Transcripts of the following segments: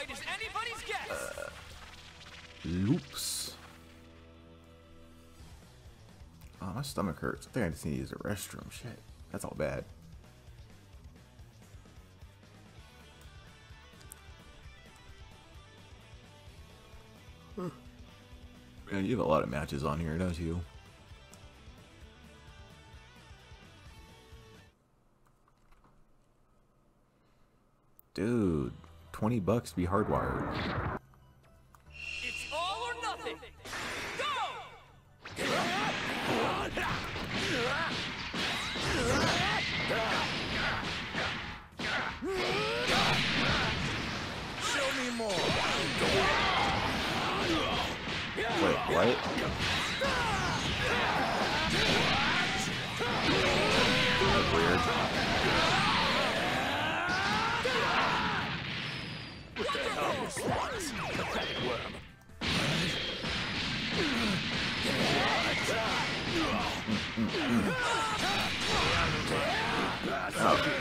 fight is anybody's guess. Loops. Oh, my stomach hurts. I think I just need to use the restroom. Shit. That's all bad. Man, you have a lot of matches on here, don't you? Dude, $20 to be hardwired. It's all or nothing. Go! Show me more. Wait, what? That's weird. What the hell is this? Pathetic worm. Oh.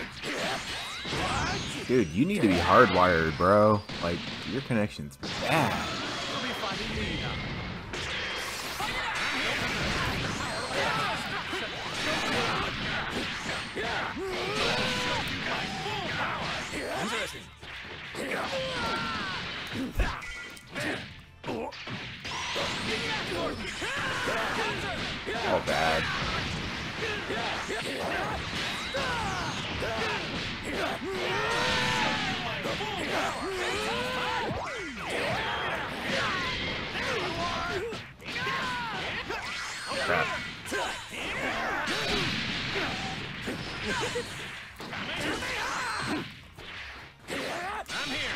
Dude, you need to be hardwired, bro. Like, your connection's bad. You'll be finding me now. Interesting. All bad. Crap. I'm here.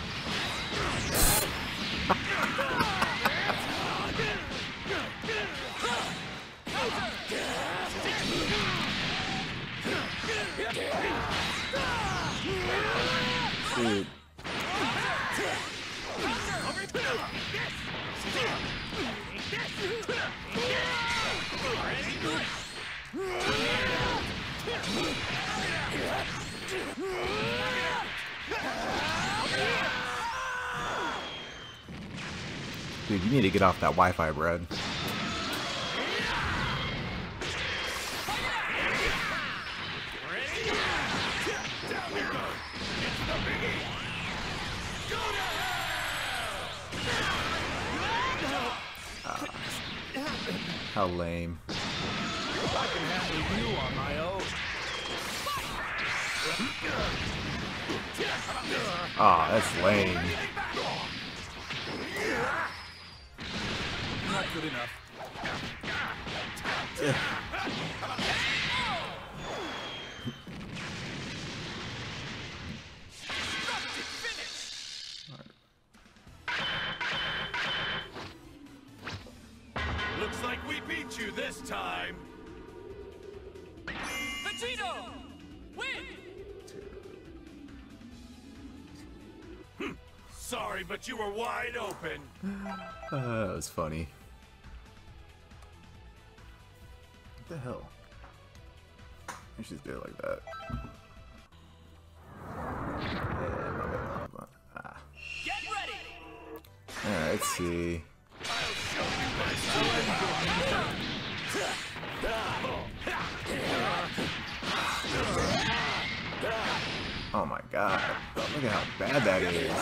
Dude. Dude, you need to get off that Wi-Fi, Brad. How lame. I can handle you on my own. Aw, that's lame. Not good enough. Looks like we beat you this time. Vegito! Win! Sorry, but you were wide open. That was funny. What the hell? I should just do it like that. Get ready! Alright, let's see. Oh my god. Look at how bad that is.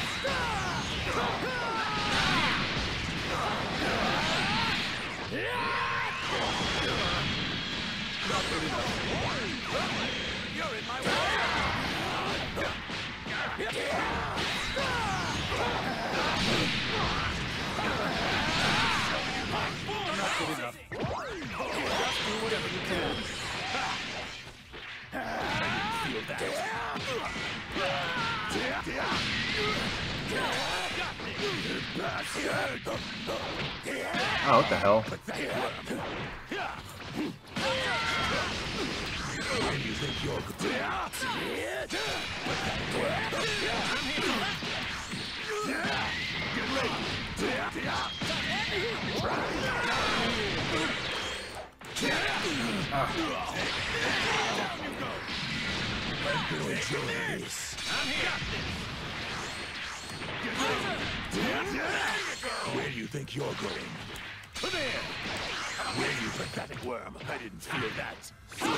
You're in my way. Not good enough. Just do whatever you can. Feel that. Oh, what the hell? You think you're good? Get ready. Down you go. I'm here. Where do you think you're going? Come here! Where you pathetic worm? I didn't feel that.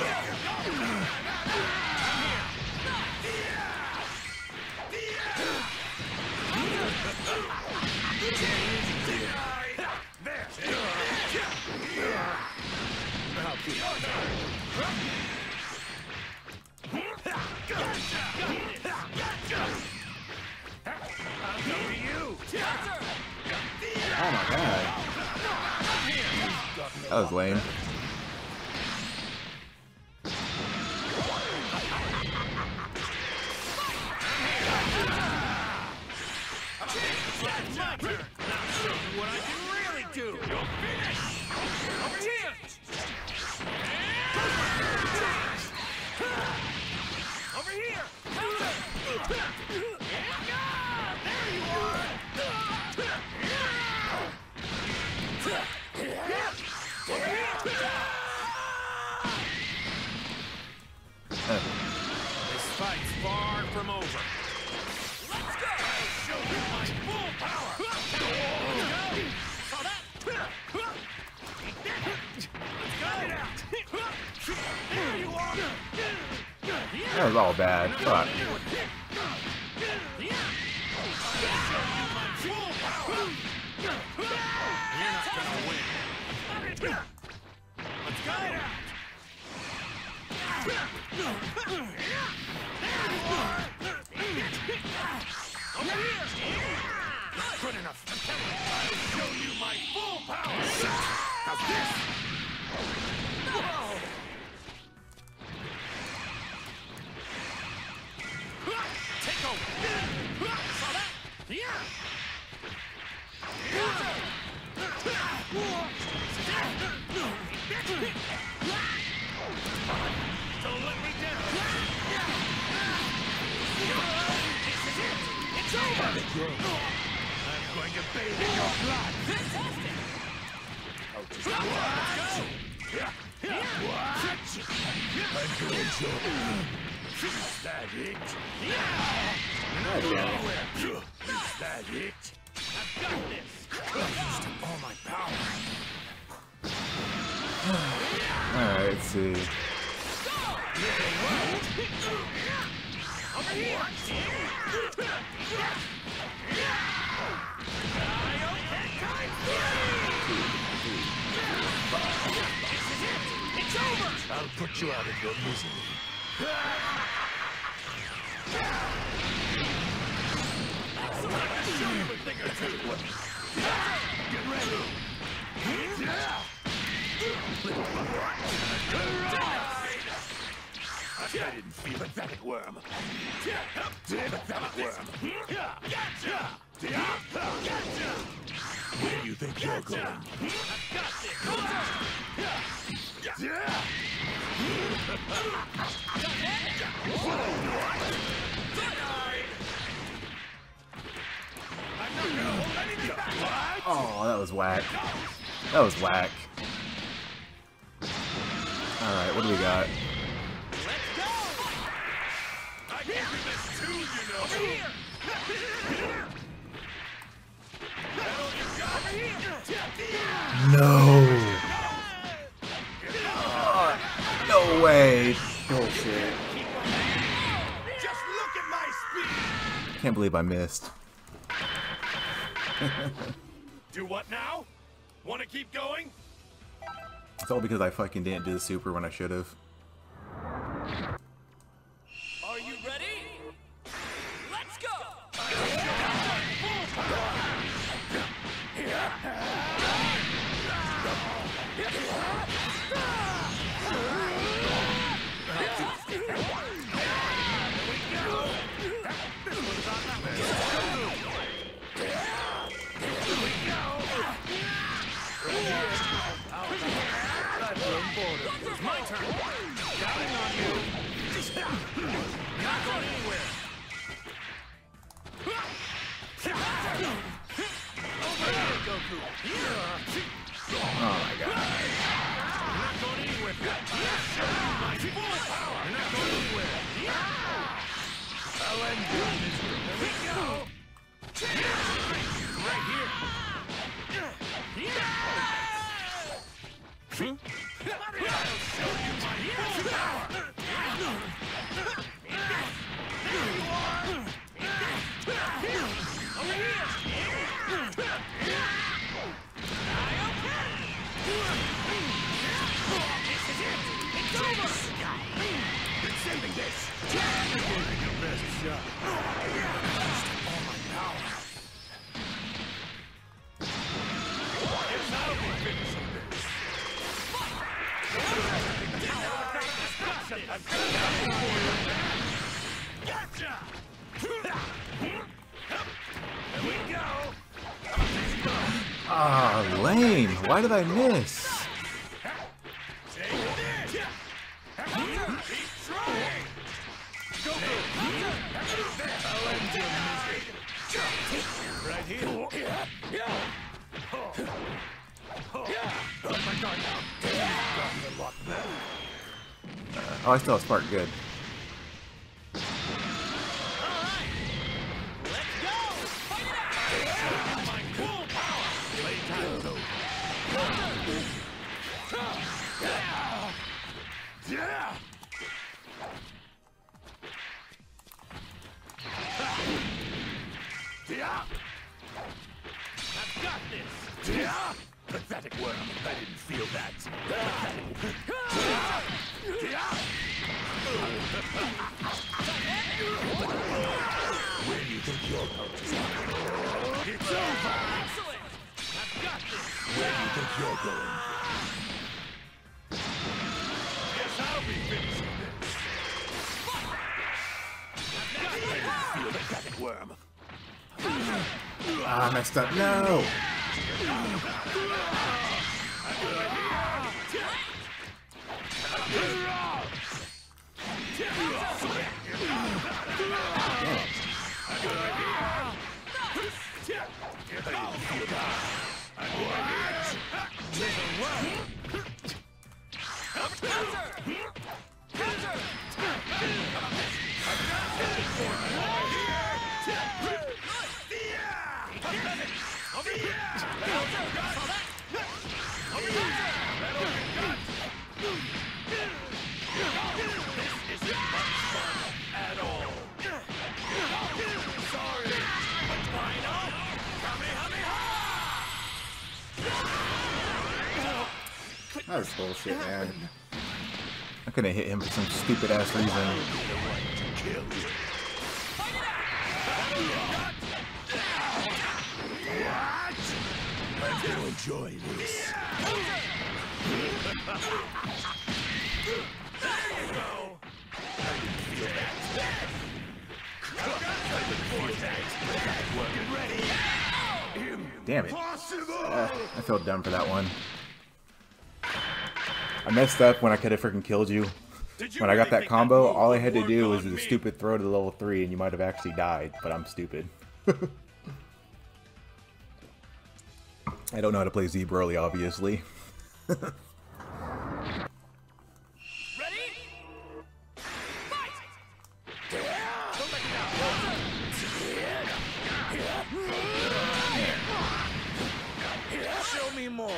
Oh my god. That was lame. What I can really do. You'll finish. Over here. Over here. There you are. This fight's far from over. Let's go! Show you my full power! Saw that? Let's go! There you are! That was all bad. Fuck. You're not gonna win. Let's go! Good enough. I'll show you my full power. How's this? Take over. Saw that? Yeah. Don't let me down. This is it. It's over. I'm going to bathe in your blood. Fantastic. Oh, just let's go. I'm going to. Is that it? Is that it? I've got this. Used all my power. Alright, let's see. Over here. It's over. I'll put you out of your misery. Show you a thing or two. Get ready. I didn't feel pathetic worm. Pathetic worm. Where do you think you're going? I've got this. Oh, that was whack. That was whack. Alright, what do we got? Let's go! I can do this too, you know. Over here! No! No way! Bullshit. Just look at my speed! Can't believe I missed. Do what now? Want to keep going? It's all because I fucking didn't do the super when I should have. Are you ready? Let's go! It's my turn. Counting on you. Not going anywhere. Over here, Goku. Oh my god. You're not going anywhere. My full power. You're not going anywhere. I'll end your misery. Here we go. Right here. I'll show you my full power. There you are. Over here. This is it. It's over. It's saving this. You're giving your best shot. All my power. Guess I'll be finishing this. Gotcha! There we go. Ah, lame. Why did I miss? Take this. Keep trying. Go, go. I'll end your misery. Right here. Oh my God! You've gotten a lot better. Oh, I still have Spark. Good. My full power. Playtime's over. Yeah. Yeah. I've got this. Yeah. Pathetic worm. I didn't feel that. Where do you think you're going? It's over. Excellent. I've got this. Where do you think you're going? Guess I'll be finishing this. I didn't feel the pathetic worm. Ah, I messed up. No. That was bullshit, man. I couldn't hit him for some stupid ass reason. I'm gonna enjoy this. There you go. I didn't feel that. Get ready. Damn it. Impossible. I felt dumb for that one. I messed up when I could have freaking killed you. When I got that combo, all I had to do was do the stupid throw to level 3 and you might have actually died, but I'm stupid. I don't know how to play Z Broly, obviously. Ready? Fight! Don't let me down. Show me more.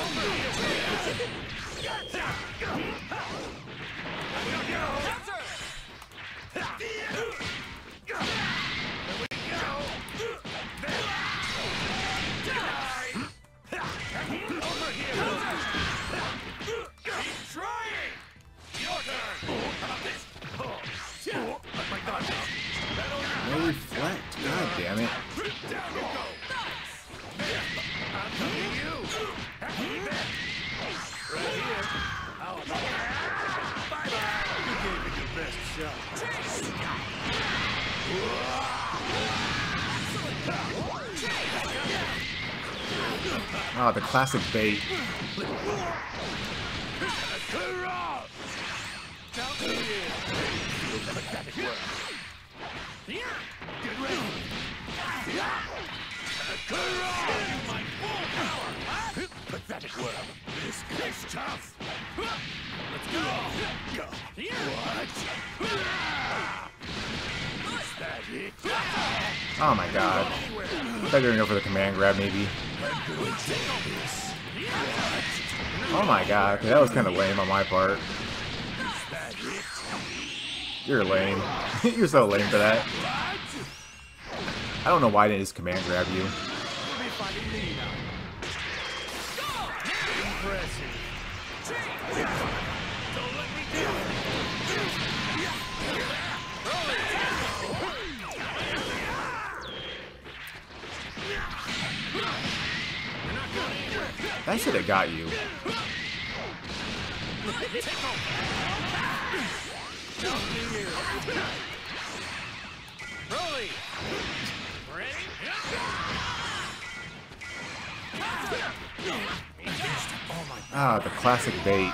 No reflect. God damn it. Oh, the classic bait. Get ready. My full power. Pathetic worm. This is tough. Let's go. What? Is that it? Oh my god. I thought you were gonna go for the command grab, maybe. Oh my god. Okay, that was kind of lame on my part. You're lame. You're so lame for that. I don't know why I didn't just command grab you. That should have got you. Ah, the classic bait.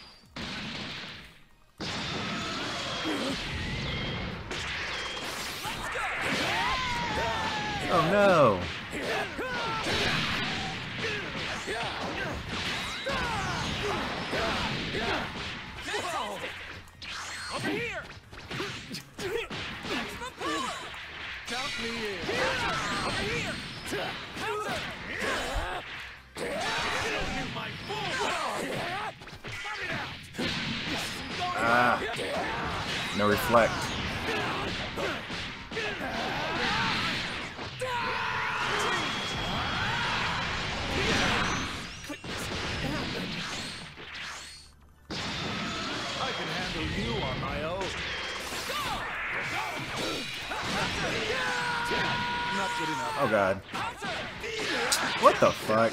Oh no! Over here! Count me in. Over here! Counter! My fool! Ah. No reflect. I can handle you on my own. Not good enough. Oh god. What the fuck?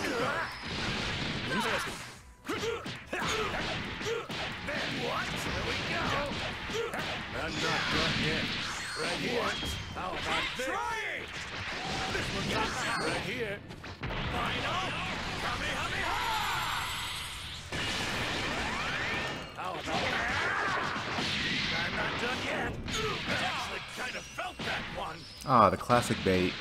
I'm not done yet. Right here. How about this? This one's not right here. Final. How about that? I'm not done yet. I actually kind of felt that one. Ah, the classic bait.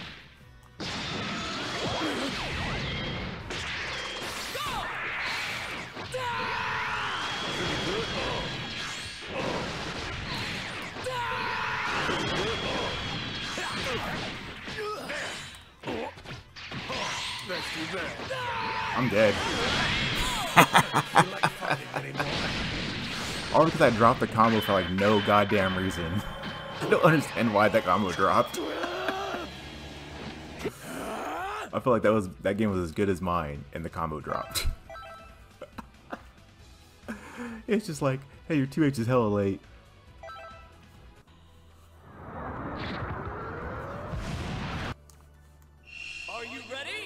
I'm dead. All because I dropped the combo for like no goddamn reason. I don't understand why that combo dropped. I feel like that game was as good as mine and the combo dropped. It's just like, hey, your 2H is hella late. Are you ready?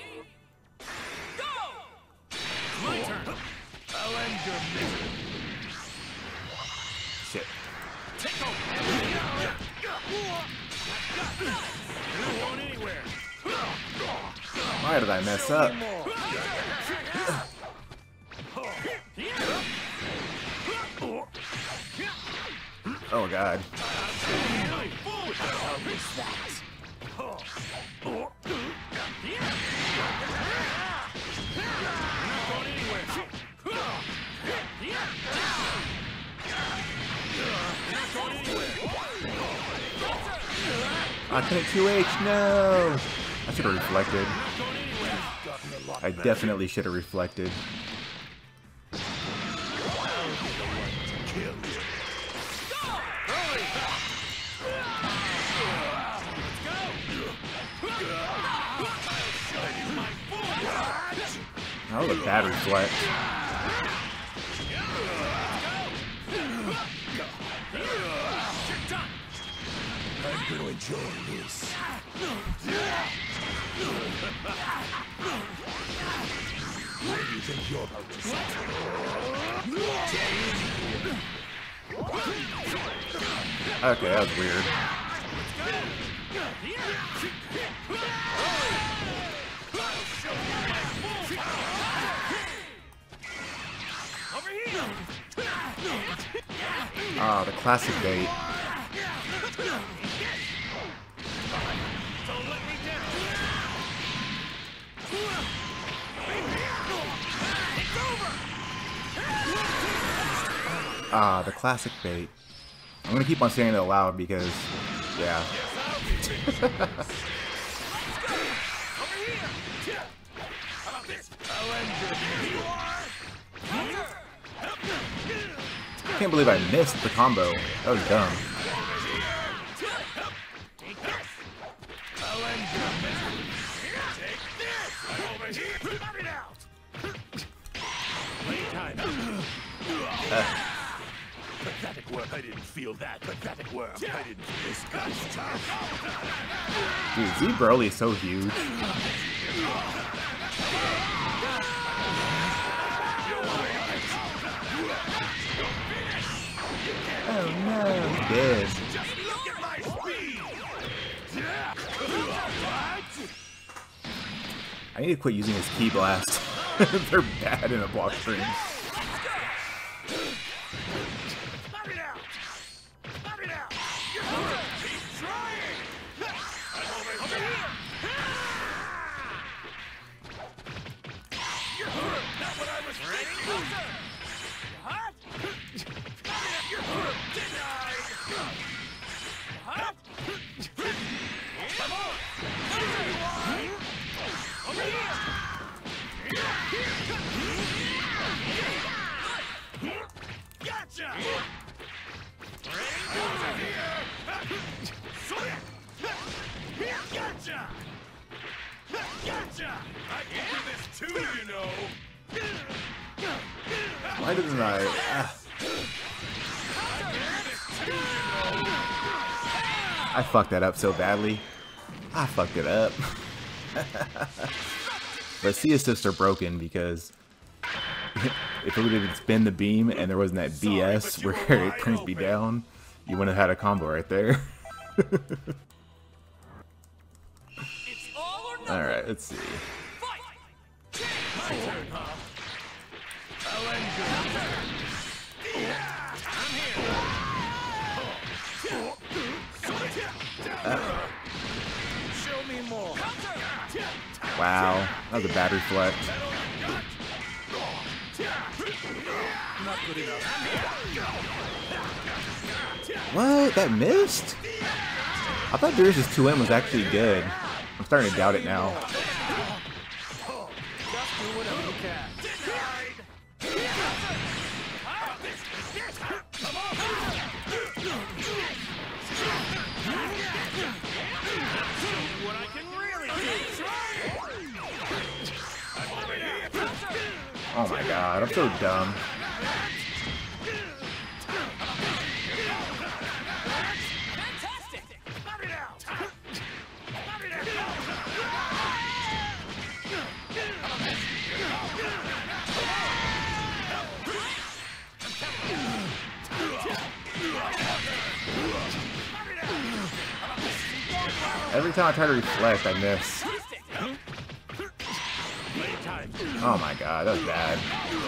Go! My turn. I'll end your misery. Shit. Take over. You're not going anywhere. Why did I mess up? Oh god. I couldn't 2H, no! I should have reflected. I definitely should have reflected. That was a bad reflect. I'm gonna enjoy this. What do you think you're about to say? Okay, that was weird. Ah, the classic bait. Ah, the classic bait. I'm gonna keep on saying it aloud because, yeah. How about this? I'll end you are. I can't believe I missed the combo. That was dumb. I'll end your misery. Take this. Over here. Cut it out. Playtime. Pathetic work. I didn't feel that. Pathetic work. I didn't feel this guy's tough. Dude, Z Broly is so huge. Oh no, he's dead. Just look at my speed. I need to quit using his Ki Blast. They're bad in a block stream. Cut it out. Cut it out. Keep trying. I'm over here. Not what I was ready. Hot. You're denied. Hot. Come on. There you are. Over here. Gotcha. Ready? Over here. Gotcha. Gotcha. I can do this too, you know. Why doesn't I? I fucked that up so badly. I fucked it up. But C assists are broken because if it would have been the beam and there wasn't that BS where it brings me down, you wouldn't have had a combo right there. Alright, let's see. My turn, huh? I'll end you. I'm here. Show me more. Wow, that was a bad reflect. Not good enough. What? That missed? I thought Darius' 2M was actually good. I'm starting to doubt it now. Just do whatever you can. What I can really do. Oh my god, I'm so dumb. Every time I try to reflect, I miss. Oh my god, that was bad.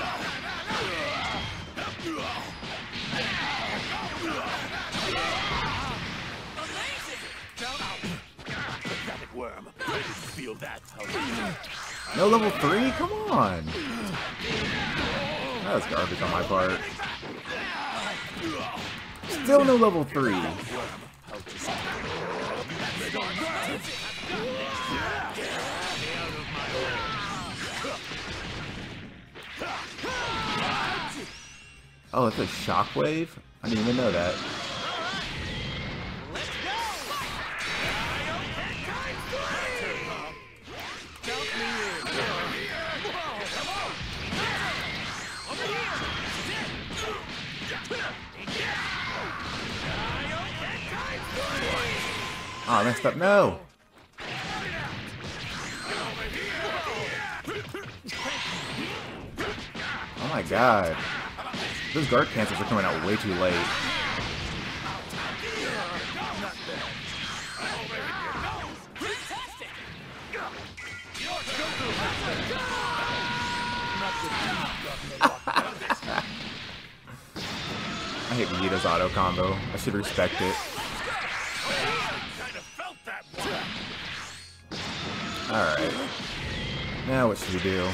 Pathetic worm. I didn't feel that. No level 3? Come on. That was garbage on my part. Still no level 3. Oh, it's a shockwave? I didn't even know that. Oh, I messed up. No! Oh my god. Those guard cancels are coming out way too late. I hate Vegeta's auto combo. I should respect it. Alright. Now what should we do?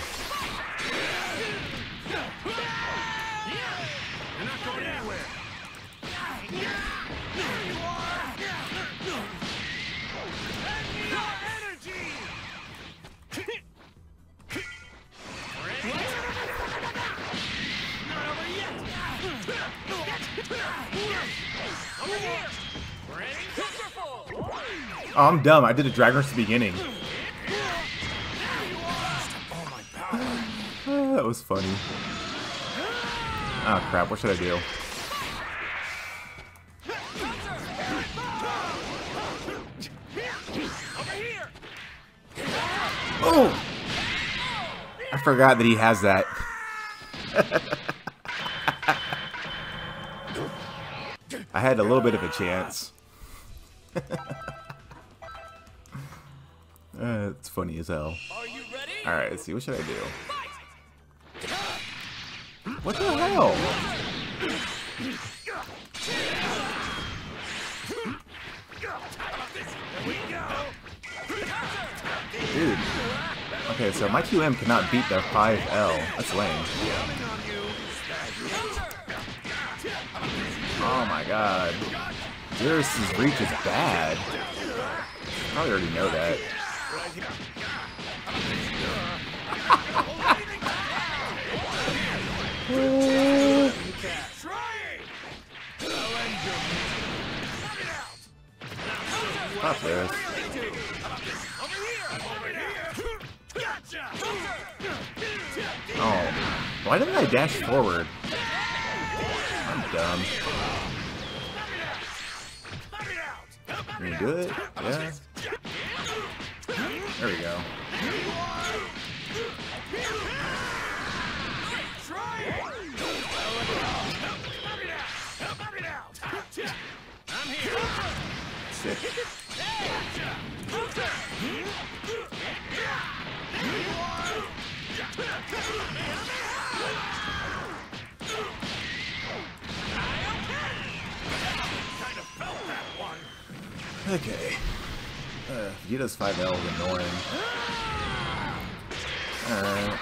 Oh, I'm dumb. I did a Dragon Rush at the beginning. That was funny. Oh crap, what should I do? Oh! I forgot that he has that. I had a little bit of a chance. It's funny as hell. Alright, let's see, what should I do? What the hell? Dude. Okay, so my QM cannot beat the 5L. That's lame. Oh my god. Darius's reach is bad. I probably already know that. Stop this. Oh, why didn't I dash forward? I'm dumb. Can you do it? Yeah. There we go. Sick. Okay. Vegeta's 5L is annoying. Alright.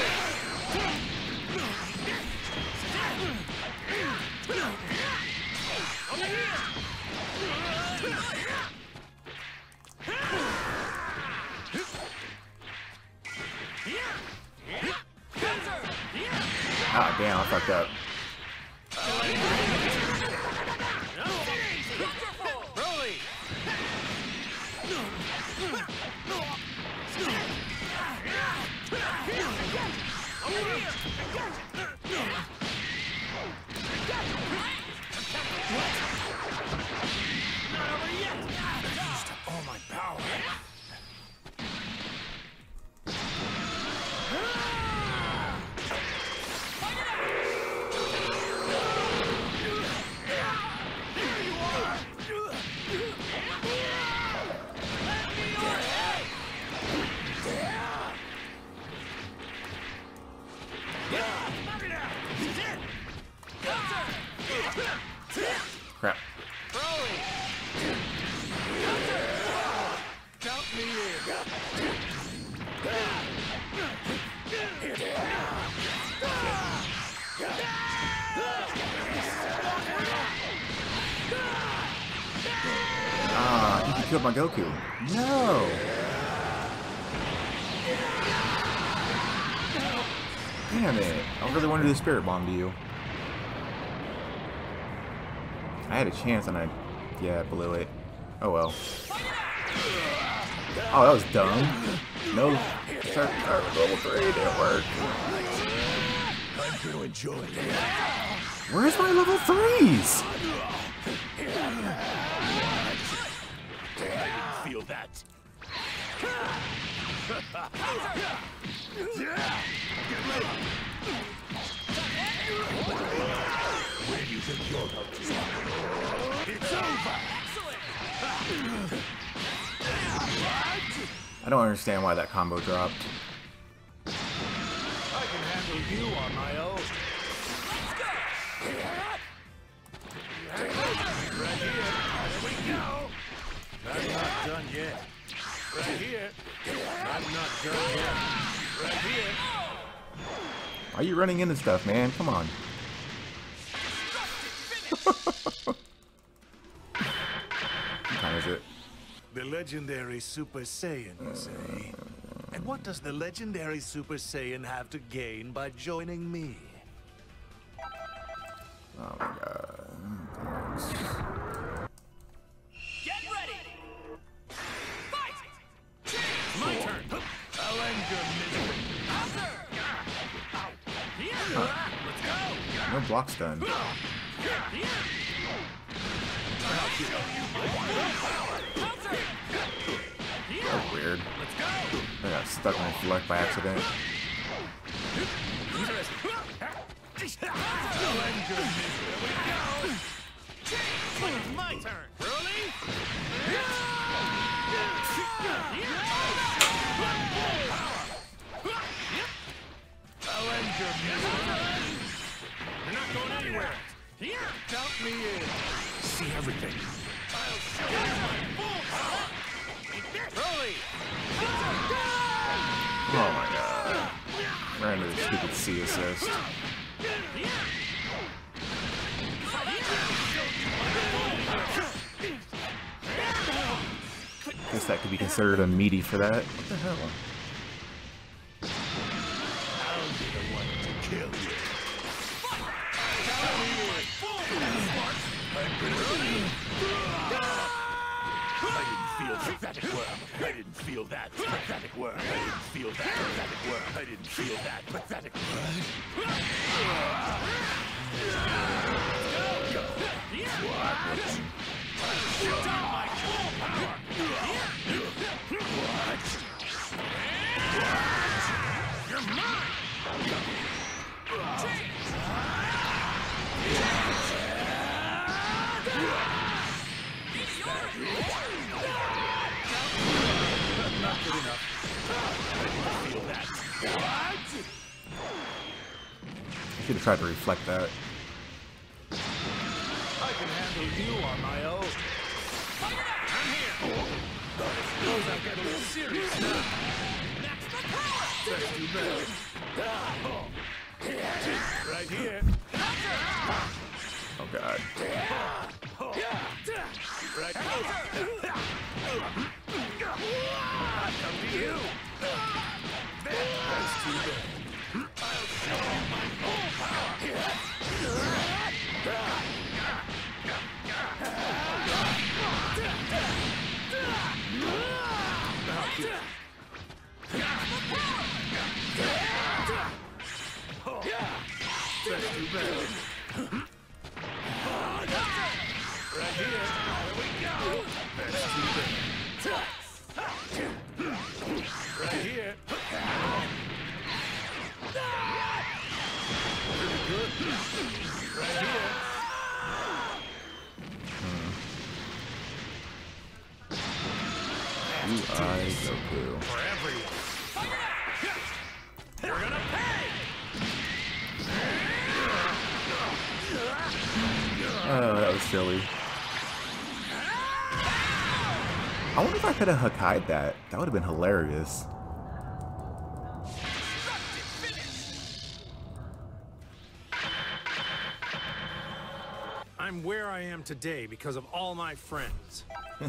Ah, damn, I fucked up. All my power. Crap. Ah, you killed my Goku. No! Damn it. I really wanted to Spirit Bomb to you. I had a chance and I blew it. Oh well. Oh, that was dumb. No. Start with level 3, it didn't work. I'm gonna enjoy it. Where's my level 3s? Feel that. Where do you think you're going to? It's over. I don't understand why that combo dropped. I can handle you on my own. Right here. There we go. I'm not done yet. Right here. I'm not done yet. Right here. Why are you running into stuff, man? Come on. What time is it? The legendary Super Saiyan, you say? And what does the legendary Super Saiyan have to gain by joining me? Oh my god. Get ready! No block stun. That was weird. I got stuck in a select by accident. My turn. Rolling. I'll end your misery. You're not going anywhere. Here, count me in. See everything. I'll show you my full power. Rolling. Oh my god. Ran into the stupid C assist. Guess that could be considered a meaty for that. What the hell? I'll be the one to kill you. I didn't feel pathetic worm. I didn't feel that pathetic worm. I didn't feel that pathetic worm. I didn't feel that pathetic You're mine! Not good enough. I didn't feel that. What? Should have tried to reflect that. I can handle you on my own. I'm here. Suppose I get a little serious now. That's too bad. Right here. Oh god. Right here. Come to you. That's too bad. I'll show you my full power. That's too bad. Right here. There we go. That's too bad. Right here. Really good. Right here. UI Goku. For everyone. You're gonna pay. Oh, that was silly. I wonder if I could have Hakai'd that. That would have been hilarious. I'm where I am today because of all my friends. Get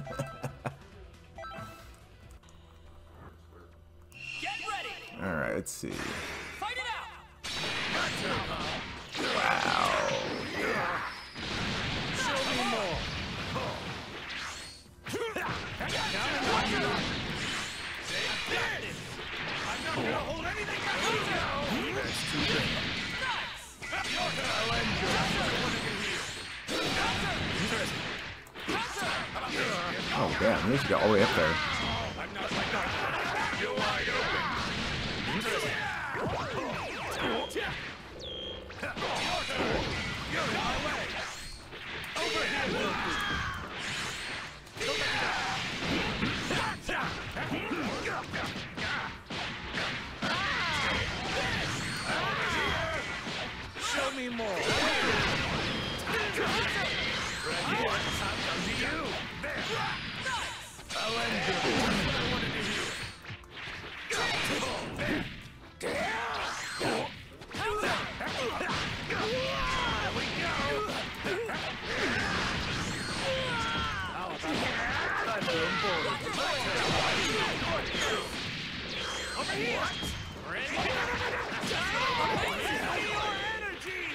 ready. Alright, let's see. Fight it out. Wow. Show me more. I'm not gonna hold anything back. That's too big. I'll end Oh damn, we should get all the way up there. I'm not like that. You're wide open. You're in my way. Over here, Wilkie. Show me more. Right here. I'll come to you. There. I'll end you. That's what I wanted to hear. There we go. How about that? I'm doing bored. Over here. Ready? Your energy.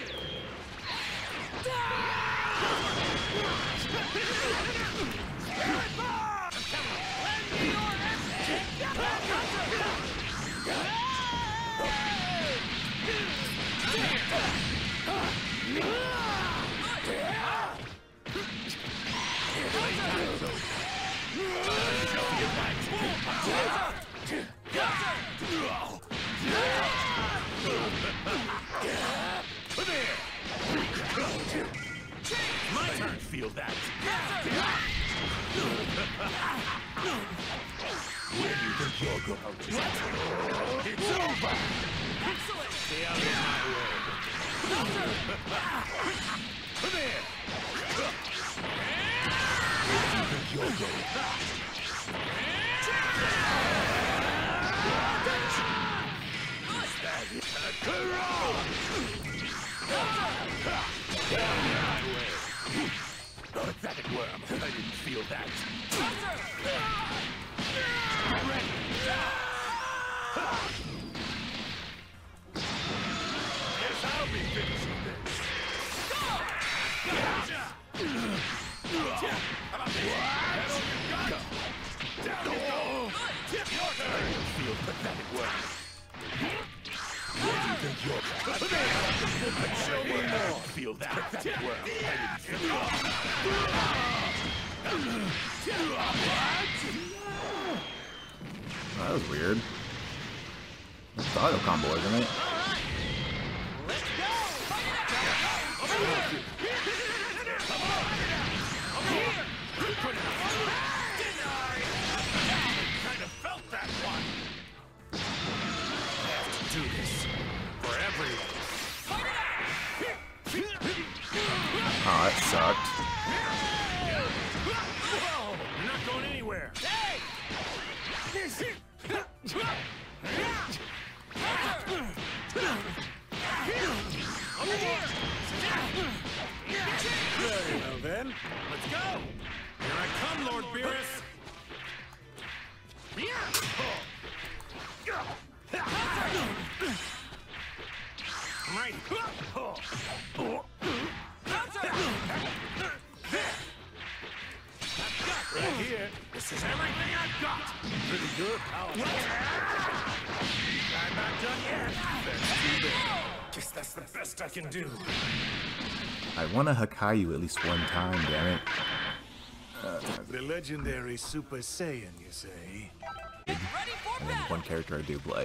My turn, feel that. Where do you think you're going? It's over! Stay out of my way. Come here! Where do you think you're going? Pathetic worm. I didn't feel that. Ready. Guess I'll be finishing this. How about this? That's all you got. Down you go. Tip your turn. Feel pathetic worm. Where do you think you're going? Show me more. Feel that. Pathetic worm. That was weird. That's the auto combo, isn't it? Let's go! Over here! Kind of felt that one. I have to do this for everyone. Oh, that sucked. Whoa! You're not going anywhere. Hey! Over here! Very well then. Let's go! Here I come, Lord Beerus! Right. Right here. This is everything I've got. Pretty good. I'm not done yet. That's too big. Guess that's the best I can do. I want to Hakayu at least one time, damn it. The legendary Super Saiyan, you say? And then one character I do play.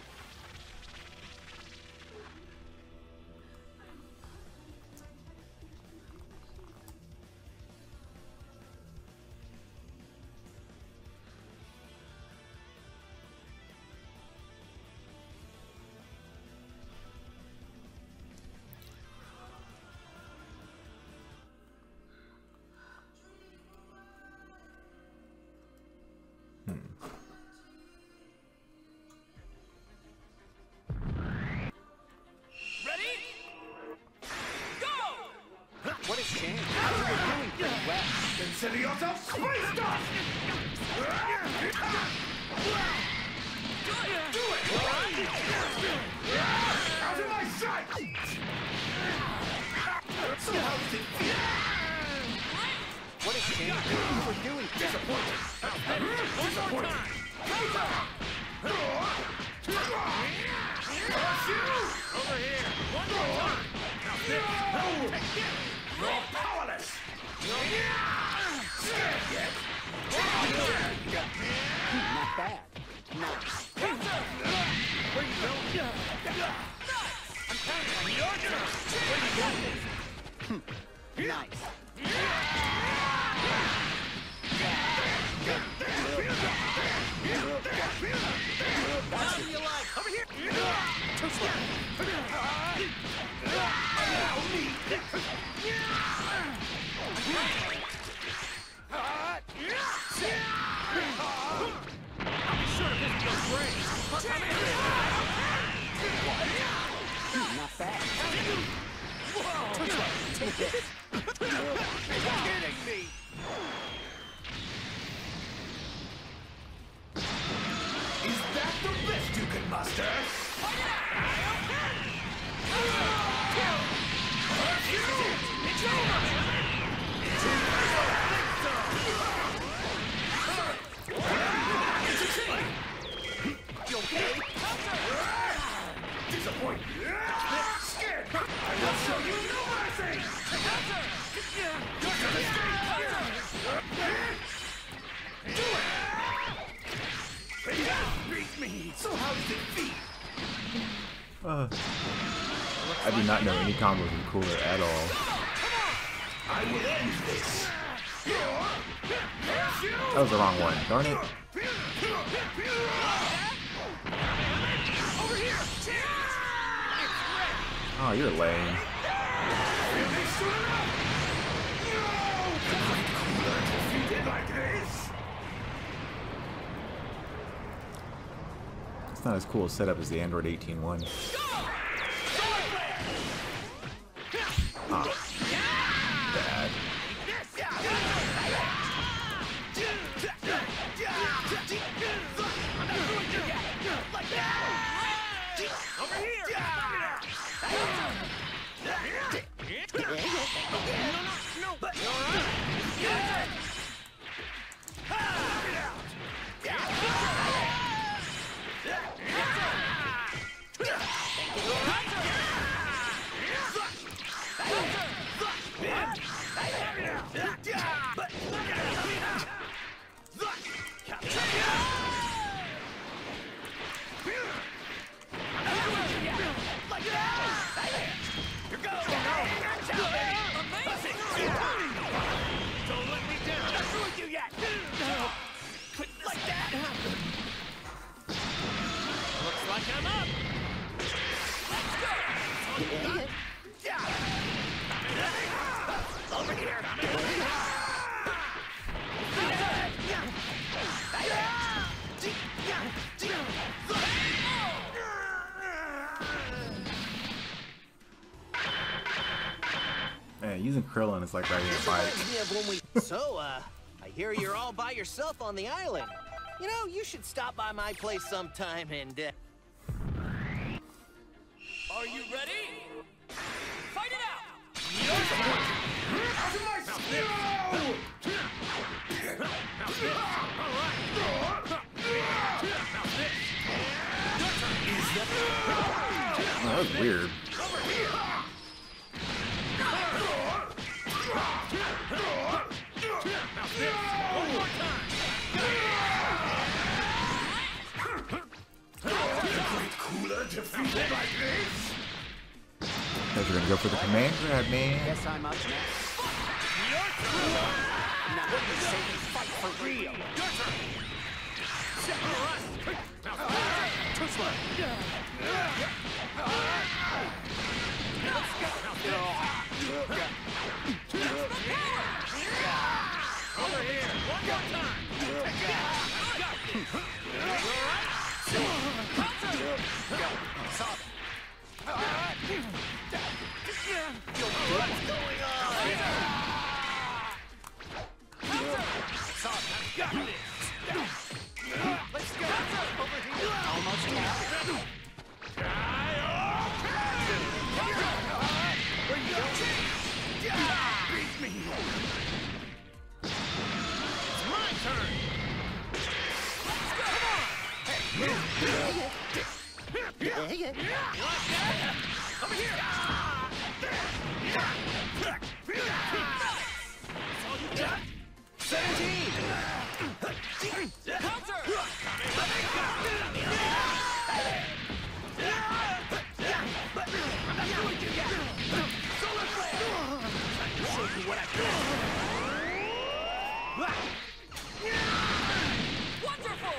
What has changed? You were doing pretty well. Consider yourself space dust! Do it! Out of my sight! So how does it feel? What has changed? You were doing Disappointed! One more time! Over here! One more time! Now this! Take this! You're powerless! Scared yet? not bad. Nice. Where you going? I'm counting on your turn! Where you going? Nice. How do you like? Over here! Allow me! I'll be sure to visit your grave. Come in! Not bad. Whoa! Take this. You're kidding me! Is that the best you can muster? It's over! You okay? Disappointed. Scared. I will show you no mercy! Do it! So how does it feel? I do not know any combos with Cooler at all. I will end this. That was the wrong one. Darn it. Oh, you're lame. It's not as cool a setup as the Android 18.1. Ah, bad. Man, using Krillin is like riding a bike. So, I hear you're all by yourself on the island. You know, you should stop by my place sometime and, Are you ready? Fight it out! Oh, that was weird. Cooler defeated like this? Thought you were gonna go for the command grab, man. guess I'm up next. Now, what do you say you fight for real? Too slow. Over here. One more time. Let's go. Over here. Almost now. Where you going? Beat me. It's my turn. Over here. That's all you got? 17! Counter! Wonderful!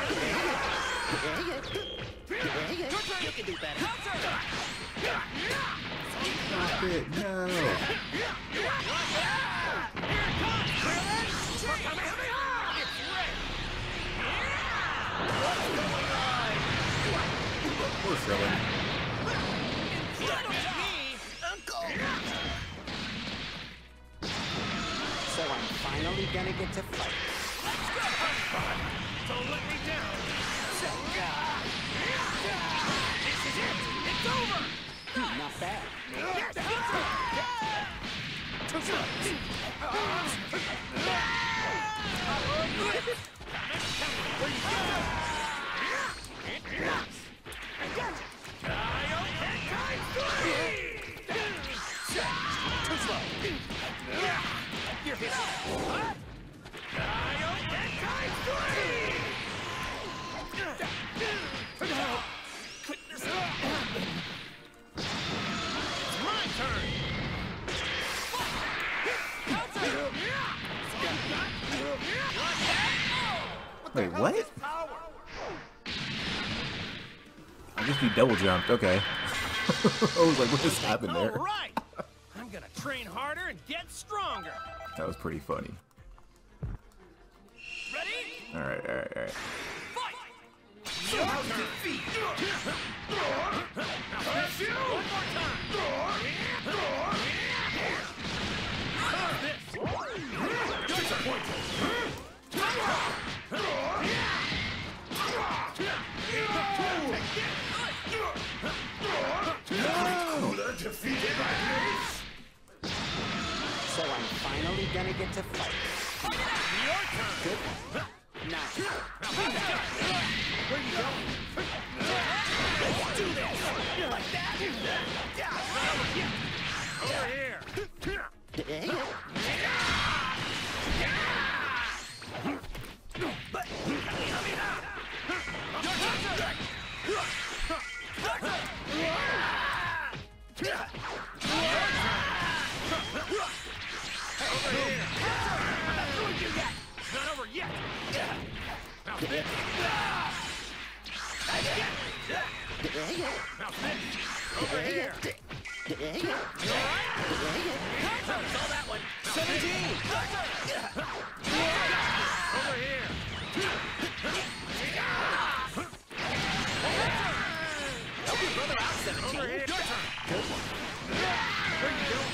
You can do better. Counter! Stop it, no. Poor Krillin. So I'm finally gonna get to fight. Don't let me down. This is it. It's over. Not bad. Too slow. Too slow. You're hit. Times 3. Wait, what? I guess you double jumped. Okay. I was like, what just happened there? All right. I'm gonna train harder and get stronger. That was pretty funny. Ready? All right, all right, all right. Fight! Your defeat. Now this one more time. This. Disappointed. Cooler defeated by this. So I'm finally gonna get to fight. Your turn. Good one. Nice. Where you going? Let's do this. Like that. Over here. Not over yet. Now this. Now this. Over here. You alright? Saw that one. 17. Over here. Help your brother out, 17. Over here. Your turn. Good one. Where you going?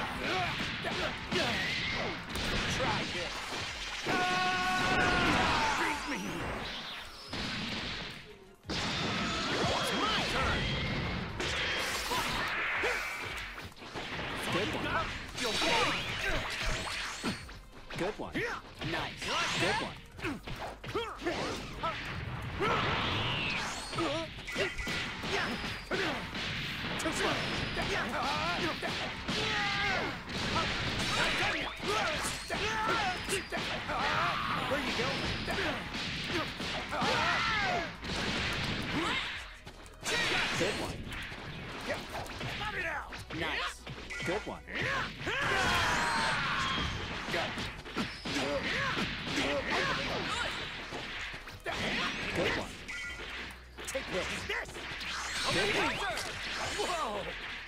Try this. Beat me. It's my turn. Good one. You'll fly. Good one. Nice. Good one. Too slow. Where you going? Good one. Knock it out. Nice. Good one. Good one. Take this. Good one. Whoa.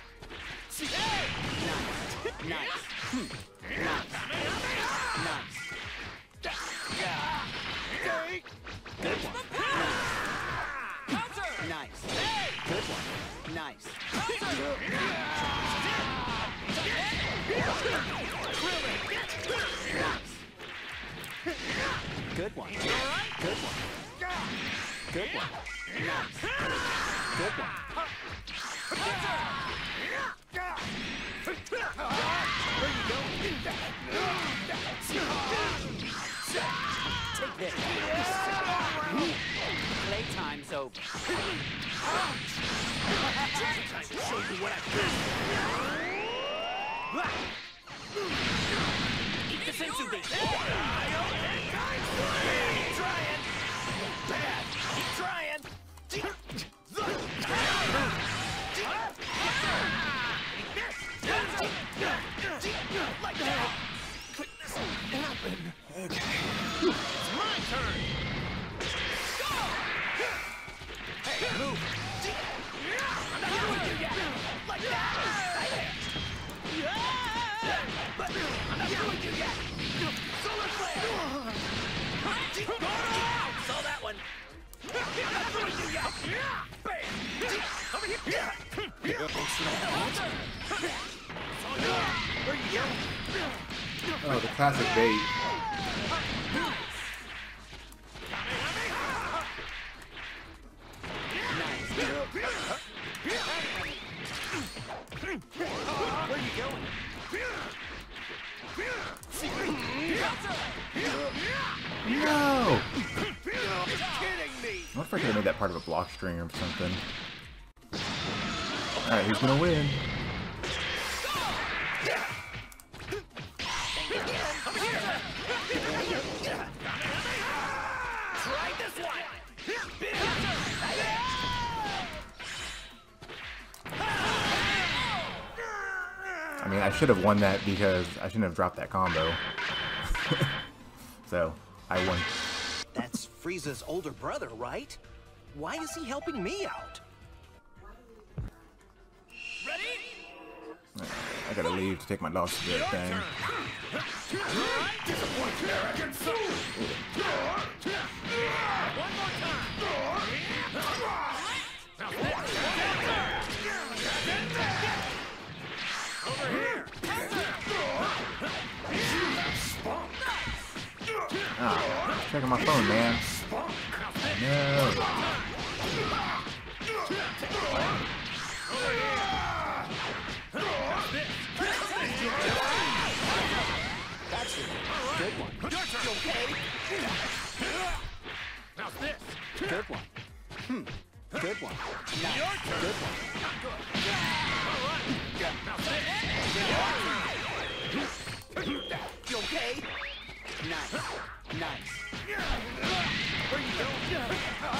Nice. Nice. Nice. Nice. Good one. Counter! Nice. Good one. Nice. Good one. Good one. Good one. Nice. Good one. Where you going? Take this. Playtime's over. Show you what I've done. Eat the sensu bean. Keep trying. Bad. Keep trying. Like that. Could this happen? Okay. It's my turn. Go! Hey, move. I'm not going to yet. Like that. But I'm not going to yet. Solar flare. Saw that one. I'm not going to yet. Bam. Over here. Where you going? Oh, the classic bait. Where you going? No! You're kidding me! I wonder if I could have made that part of a block string or something. Alright, who's gonna win? Try this one! I mean, I should have won that because I shouldn't have dropped that combo. So, I won. That's Frieza's older brother, right? Why is he helping me out? Ready? I gotta leave to take my dogs to that thing. One more time. Over here. Ah, checking my phone, man. No. That's it. Good one. Okay. Now this. Good one. Good one. Nice. Good one. You okay? Nice. Nice. Where you going?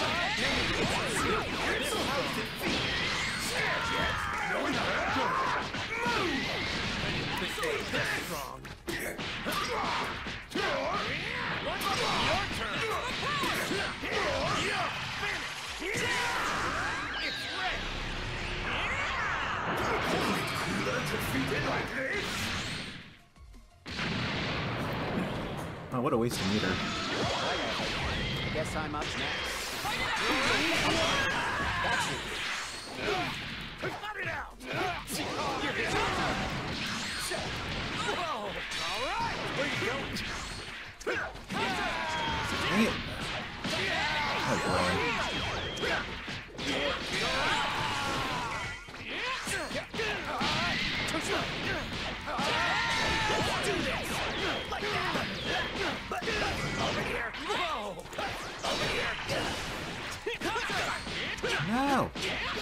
Strong. Oh, what a waste of meter. Guess I'm up next. That's it. Cut it out. Whoa. All right. Where you going? Dang it. Oh, boy. No.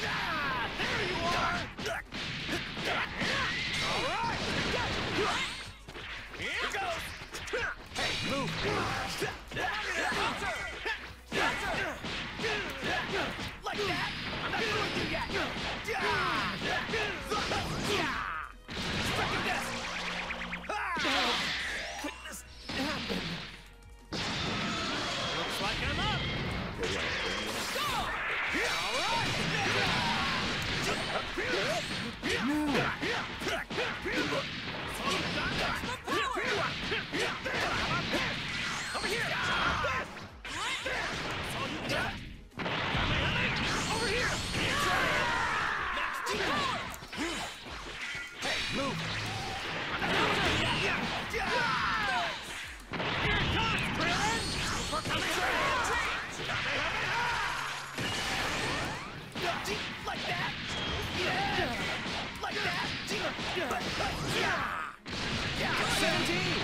Looks like I'm up. Like that? Yeah! Like that? Yeah! 17!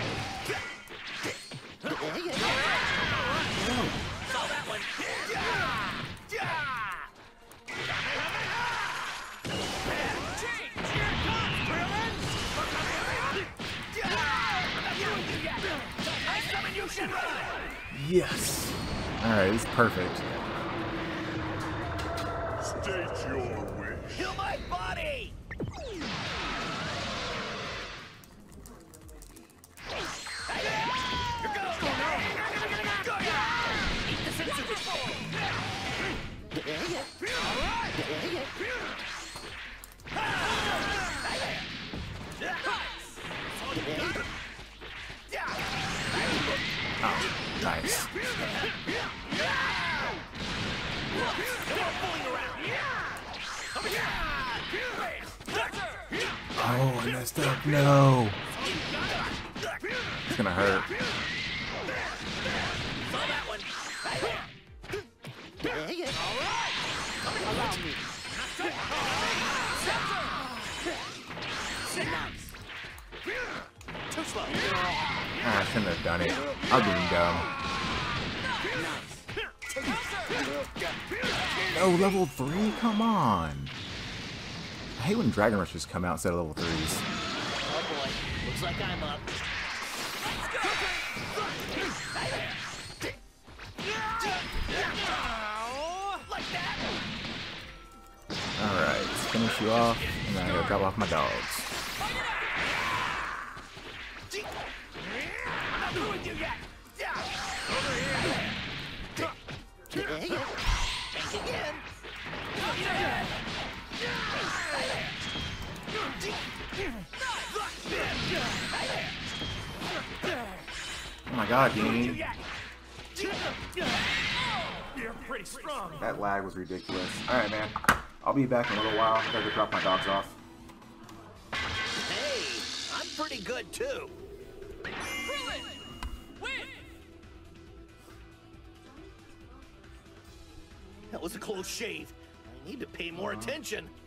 Saw that one! Yes. Alright, this is perfect. State your wish. Kill my body! Oh, nice. Oh, I messed up. No. It's gonna hurt. Saw that one. Allow me. Nice. Too slow. Ah, I shouldn't have done it. I'll be dumb. No, level 3? Come on. I hate when Dragon Rushes come out instead of level 3s. Oh boy. Looks like I'm up. Like that. Alright, let's finish you off, and then I gotta drop off my dogs. I'm not through with you yet. Think again. Oh my god, game. You're pretty strong. That lag was ridiculous. Alright, man. I'll be back in a little while. I gotta go drop my dogs off. Hey, I'm pretty good too. Krillin! Win! That was a close shave. I need to pay more attention.